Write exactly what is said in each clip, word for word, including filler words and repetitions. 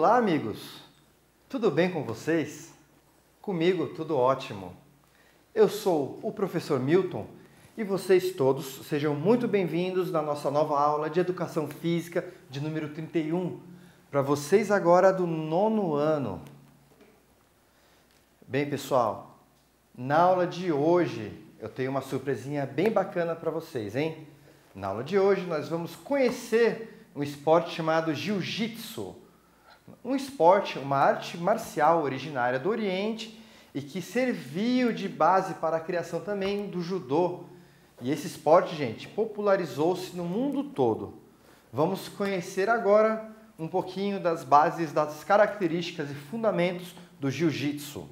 Olá, amigos! Tudo bem com vocês? Comigo, tudo ótimo. Eu sou o professor Milton e vocês todos sejam muito bem-vindos na nossa nova aula de Educação Física de número trinta e um, para vocês agora do nono ano. Bem, pessoal, na aula de hoje eu tenho uma surpresinha bem bacana para vocês, hein? Na aula de hoje nós vamos conhecer um esporte chamado Jiu-Jitsu. Um esporte, uma arte marcial originária do Oriente e que serviu de base para a criação também do judô. E esse esporte, gente, popularizou-se no mundo todo. Vamos conhecer agora um pouquinho das bases, das características e fundamentos do Jiu-Jitsu.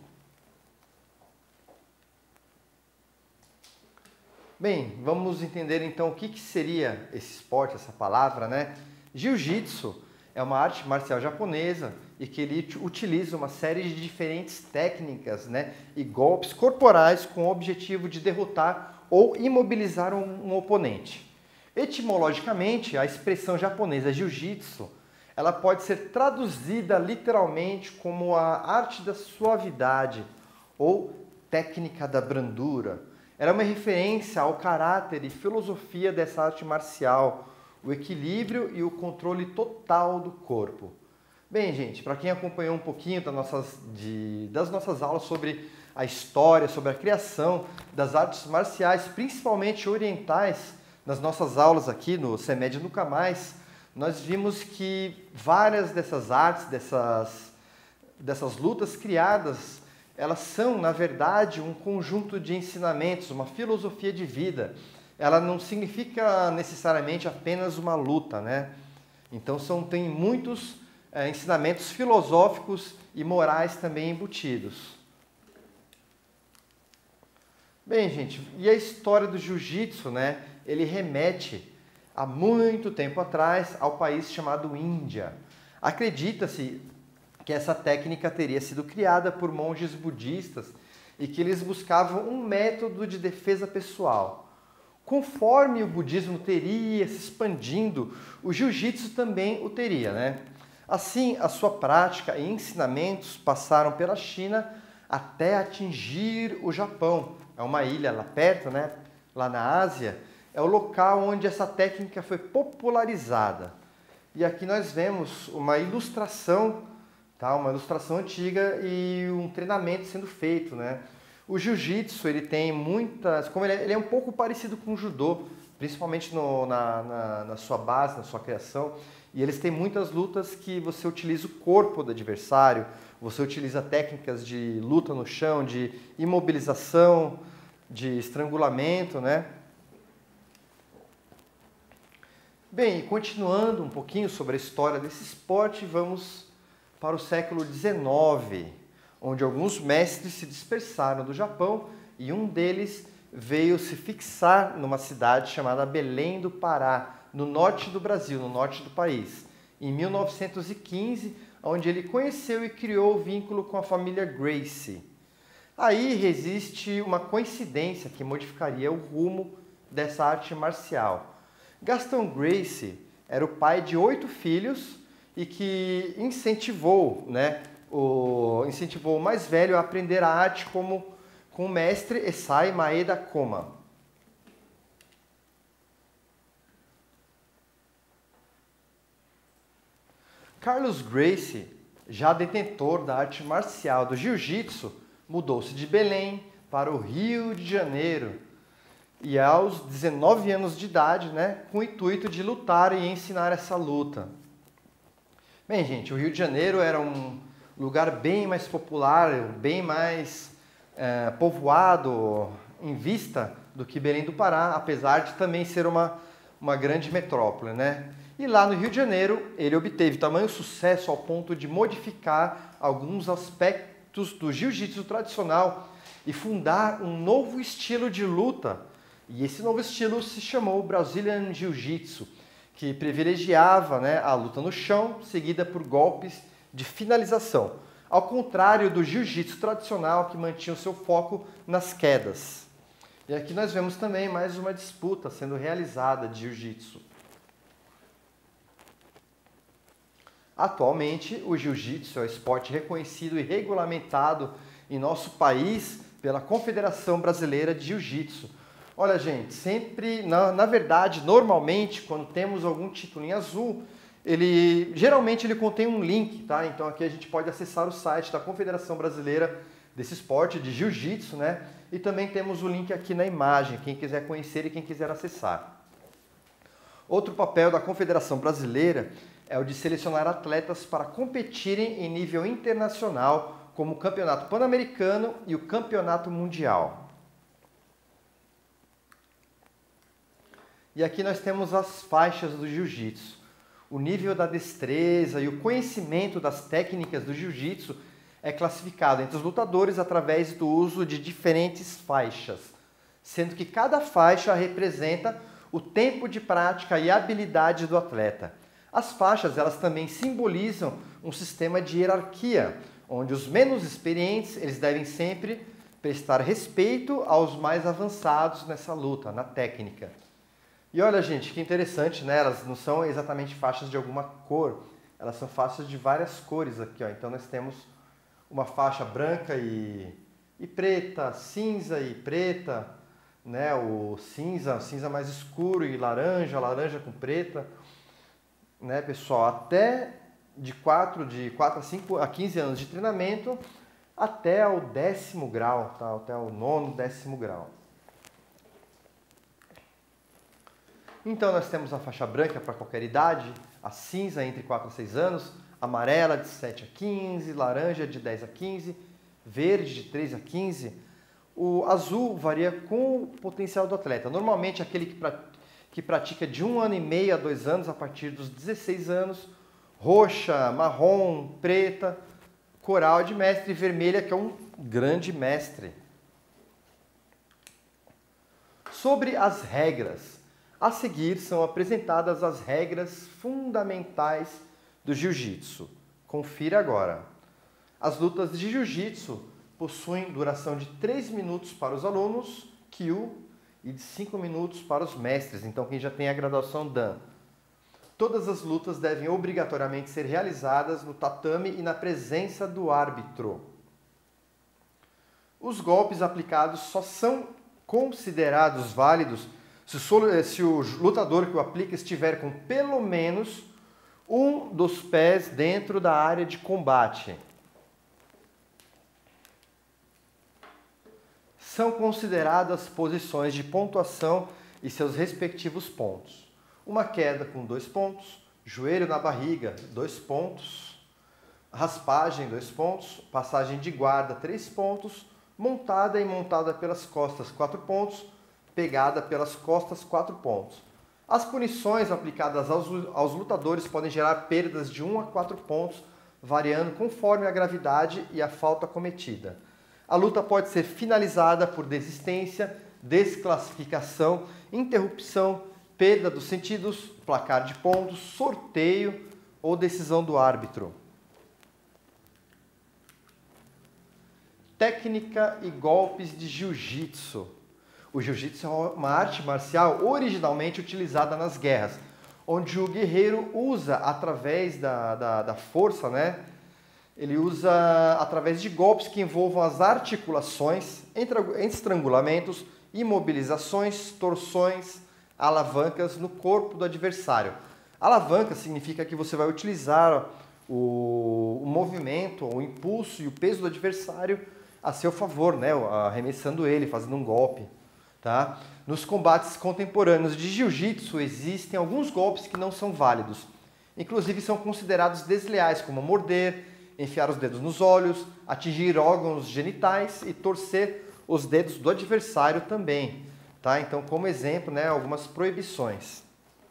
Bem, vamos entender então o que, que seria esse esporte, essa palavra, né? Jiu-Jitsu é uma arte marcial japonesa e que ele utiliza uma série de diferentes técnicas, né, e golpes corporais com o objetivo de derrotar ou imobilizar um, um oponente. Etimologicamente, a expressão japonesa Jiu-Jitsu, ela pode ser traduzida literalmente como a arte da suavidade ou técnica da brandura. Era uma referência ao caráter e filosofia dessa arte marcial, o equilíbrio e o controle total do corpo. Bem, gente, para quem acompanhou um pouquinho das nossas, de, das nossas aulas sobre a história, sobre a criação das artes marciais, principalmente orientais, nas nossas aulas aqui no CEMED Nunca Mais, nós vimos que várias dessas artes, dessas, dessas lutas criadas, elas são, na verdade, um conjunto de ensinamentos, uma filosofia de vida. Ela não significa necessariamente apenas uma luta, né? Então são, tem muitos é, ensinamentos filosóficos e morais também embutidos. Bem, gente, e a história do Jiu-Jitsu, né? Ele remete a muito tempo atrás ao país chamado Índia. Acredita-se que essa técnica teria sido criada por monges budistas e que eles buscavam um método de defesa pessoal. Conforme o budismo teria se expandindo, o jiu-jitsu também o teria, né? Assim, a sua prática e ensinamentos passaram pela China até atingir o Japão. É uma ilha lá perto, né? Lá na Ásia, é o local onde essa técnica foi popularizada. E aqui nós vemos uma ilustração, tá? Uma ilustração antiga e um treinamento sendo feito, né? O jiu-jitsu, ele tem muitas... Como ele é, ele é um pouco parecido com o judô, principalmente no, na, na, na sua base, na sua criação. E eles têm muitas lutas que você utiliza o corpo do adversário, você utiliza técnicas de luta no chão, de imobilização, de estrangulamento, né? Bem, continuando um pouquinho sobre a história desse esporte, vamos para o século dezenove. Onde alguns mestres se dispersaram do Japão e um deles veio se fixar numa cidade chamada Belém do Pará, no norte do Brasil, no norte do país, em mil novecentos e quinze, onde ele conheceu e criou o vínculo com a família Gracie. Aí existe uma coincidência que modificaria o rumo dessa arte marcial. Gaston Gracie era o pai de oito filhos e que incentivou, né, O, incentivou o mais velho a aprender a arte como, com o mestre Esai Maeda Koma. Carlos Gracie, já detentor da arte marcial do jiu-jitsu, mudou-se de Belém para o Rio de Janeiro e aos dezenove anos de idade, né, com o intuito de lutar e ensinar essa luta. Bem, gente, o Rio de Janeiro era um lugar bem mais popular, bem mais é, povoado em vista do que Belém do Pará, apesar de também ser uma, uma grande metrópole, né? E lá no Rio de Janeiro, ele obteve tamanho sucesso ao ponto de modificar alguns aspectos do jiu-jitsu tradicional e fundar um novo estilo de luta. E esse novo estilo se chamou Brazilian Jiu-Jitsu, que privilegiava, né, a luta no chão, seguida por golpes de finalização, ao contrário do jiu-jitsu tradicional que mantinha o seu foco nas quedas. E aqui nós vemos também mais uma disputa sendo realizada de jiu-jitsu. Atualmente, o jiu-jitsu é um esporte reconhecido e regulamentado em nosso país pela Confederação Brasileira de Jiu-Jitsu. Olha, gente, sempre, na, na verdade, normalmente, quando temos algum título em azul, ele geralmente ele contém um link, tá? Então aqui a gente pode acessar o site da Confederação Brasileira desse esporte de jiu-jitsu, né? E também temos o link aqui na imagem, quem quiser conhecer e quem quiser acessar. Outro papel da Confederação Brasileira é o de selecionar atletas para competirem em nível internacional, como o Campeonato Pan-Americano e o Campeonato Mundial. E aqui nós temos as faixas do jiu-jitsu. O nível da destreza e o conhecimento das técnicas do jiu-jitsu é classificado entre os lutadores através do uso de diferentes faixas, sendo que cada faixa representa o tempo de prática e habilidade do atleta. As faixas, elas também simbolizam um sistema de hierarquia, onde os menos experientes, eles devem sempre prestar respeito aos mais avançados nessa luta, na técnica. E olha, gente, que interessante, né? Elas não são exatamente faixas de alguma cor, elas são faixas de várias cores aqui, ó. Então nós temos uma faixa branca e, e preta, cinza e preta, né? O cinza, cinza mais escuro e laranja, laranja com preta, né, pessoal? Até de quatro, de quatro a cinco a quinze anos de treinamento até o décimo grau, tá? Até o nono, décimo grau. Então nós temos a faixa branca para qualquer idade, a cinza entre quatro a seis anos, amarela de sete a quinze, laranja de dez a quinze, verde de três a quinze. O azul varia com o potencial do atleta. Normalmente aquele que, pra, que pratica de um ano e meio a dois anos a partir dos dezesseis anos, roxa, marrom, preta, coral de mestre e vermelha, que é um grande mestre. Sobre as regras. A seguir são apresentadas as regras fundamentais do jiu-jitsu. Confira agora. As lutas de jiu-jitsu possuem duração de três minutos para os alunos, Kyu, e de cinco minutos para os mestres, então quem já tem a graduação Dan. Todas as lutas devem obrigatoriamente ser realizadas no tatame e na presença do árbitro. Os golpes aplicados só são considerados válidos se o lutador que o aplica estiver com pelo menos um dos pés dentro da área de combate. São consideradas posições de pontuação e seus respectivos pontos. Uma queda com dois pontos, joelho na barriga, dois pontos, raspagem, dois pontos, passagem de guarda, três pontos, montada e montada pelas costas, quatro pontos, pegada pelas costas, quatro pontos. As punições aplicadas aos, aos lutadores podem gerar perdas de um a quatro pontos, variando conforme a gravidade e a falta cometida. A luta pode ser finalizada por desistência, desclassificação, interrupção, perda dos sentidos, placar de pontos, sorteio ou decisão do árbitro. Técnica e golpes de jiu-jitsu. O jiu-jitsu é uma arte marcial originalmente utilizada nas guerras, onde o guerreiro usa através da, da, da força, né? Ele usa através de golpes que envolvam as articulações, estrangulamentos, imobilizações, torções, alavancas no corpo do adversário. Alavanca significa que você vai utilizar o, o movimento, o impulso e o peso do adversário a seu favor, né? Arremessando ele, fazendo um golpe. Tá? Nos combates contemporâneos de jiu-jitsu existem alguns golpes que não são válidos. Inclusive são considerados desleais, como morder, enfiar os dedos nos olhos, atingir órgãos genitais e torcer os dedos do adversário também. Tá? Então, como exemplo, né, algumas proibições.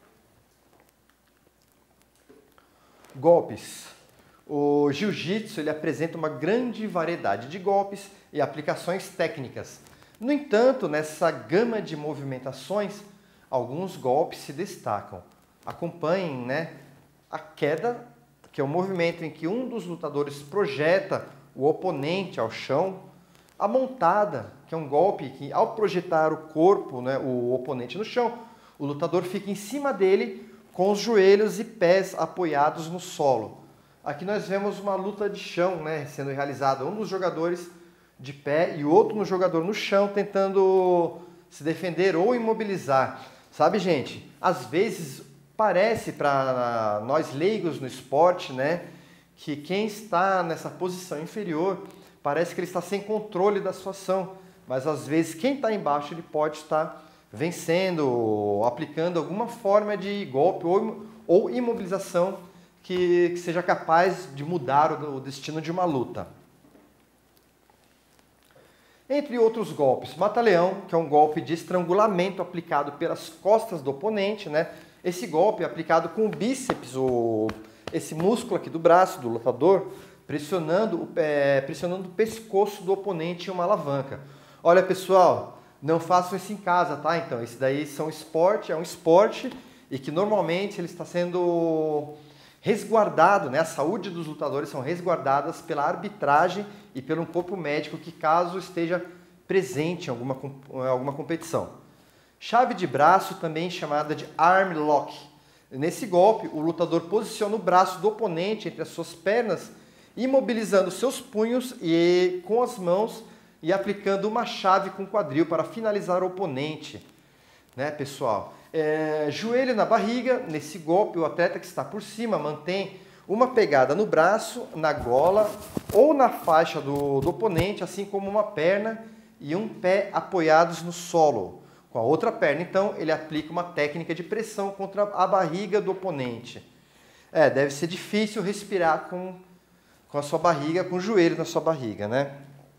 Golpes. O jiu-jitsu ele apresenta uma grande variedade de golpes e aplicações técnicas. No entanto, nessa gama de movimentações, alguns golpes se destacam. Acompanhem, né, a queda, que é o movimento em que um dos lutadores projeta o oponente ao chão. A montada, que é um golpe que, ao projetar o corpo, né, o oponente no chão, o lutador fica em cima dele com os joelhos e pés apoiados no solo. Aqui nós vemos uma luta de chão, né, sendo realizada. Um dos jogadores de pé e outro no jogador no chão tentando se defender ou imobilizar. Sabe, gente, às vezes parece para nós leigos no esporte, né, que quem está nessa posição inferior parece que ele está sem controle da situação, mas às vezes quem está embaixo ele pode estar vencendo, aplicando alguma forma de golpe ou, ou imobilização que, que seja capaz de mudar o, o destino de uma luta. Entre outros golpes, mata-leão, que é um golpe de estrangulamento aplicado pelas costas do oponente, né? Esse golpe é aplicado com o bíceps, o, esse músculo aqui do braço do lutador, pressionando, é, pressionando o pescoço do oponente em uma alavanca. Olha, pessoal, não façam isso em casa, tá? Então, esse daí são esporte, é um esporte e que normalmente ele está sendo resguardado, né? A saúde dos lutadores são resguardadas pela arbitragem e pelo corpo médico que caso esteja presente em alguma, alguma competição. Chave de braço, também chamada de arm lock. Nesse golpe, o lutador posiciona o braço do oponente entre as suas pernas, imobilizando seus punhos e com as mãos e aplicando uma chave com o quadril para finalizar o oponente, né, pessoal? É, joelho na barriga, nesse golpe o atleta que está por cima mantém uma pegada no braço, na gola ou na faixa do, do oponente, assim como uma perna e um pé apoiados no solo. Com a outra perna, então, ele aplica uma técnica de pressão contra a barriga do oponente. É, deve ser difícil respirar com, com a sua barriga, com o joelho na sua barriga, né?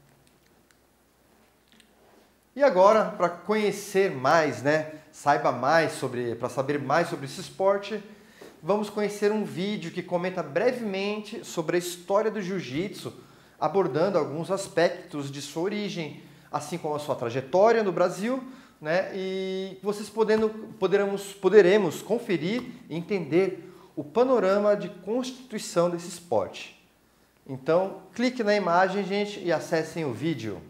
E agora, para conhecer mais, né, saiba mais sobre, para saber mais sobre esse esporte, vamos conhecer um vídeo que comenta brevemente sobre a história do jiu-jitsu, abordando alguns aspectos de sua origem, assim como a sua trajetória no Brasil, né, e vocês podendo, poderemos, poderemos conferir e entender o panorama de constituição desse esporte. Então, clique na imagem, gente, e acessem o vídeo.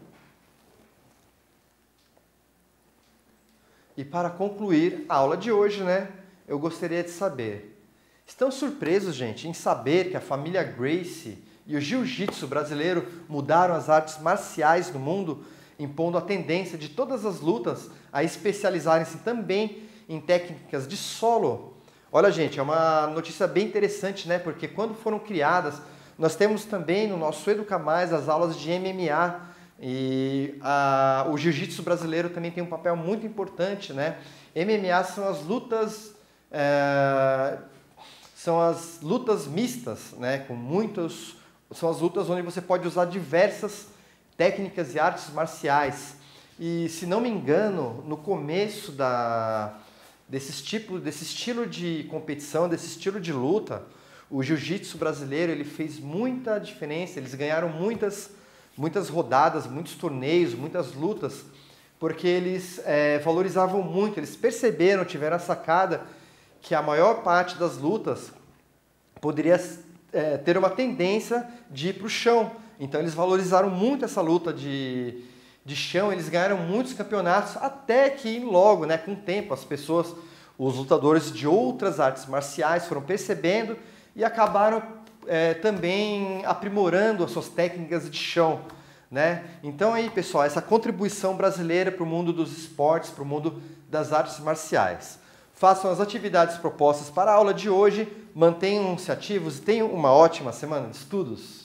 E para concluir a aula de hoje, né, eu gostaria de saber, estão surpresos, gente, em saber que a família Gracie e o jiu-jitsu brasileiro mudaram as artes marciais no mundo, impondo a tendência de todas as lutas a especializarem-se também em técnicas de solo? Olha, gente, é uma notícia bem interessante, né, porque quando foram criadas, nós temos também no nosso Educa Mais as aulas de M M A, e a, o jiu-jitsu brasileiro também tem um papel muito importante, né? M M A são as lutas, é, são as lutas mistas, né? Com muitos, são as lutas onde você pode usar diversas técnicas e artes marciais. E se não me engano, no começo da, desse, tipo, desse estilo de competição, desse estilo de luta, o jiu-jitsu brasileiro ele fez muita diferença. Eles ganharam muitas muitas rodadas, muitos torneios, muitas lutas, porque eles é, valorizavam muito, eles perceberam, tiveram a sacada que a maior parte das lutas poderia é, ter uma tendência de ir para o chão. Então eles valorizaram muito essa luta de, de chão, eles ganharam muitos campeonatos, até que logo, né, com o tempo, as pessoas, os lutadores de outras artes marciais foram percebendo e acabaram É, também aprimorando as suas técnicas de chão, né? Então aí, pessoal, essa contribuição brasileira para o mundo dos esportes, para o mundo das artes marciais. Façam as atividades propostas para a aula de hoje, mantenham-se ativos e tenham uma ótima semana de estudos.